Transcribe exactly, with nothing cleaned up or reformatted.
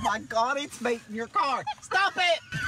my God, it's making your car. Stop it!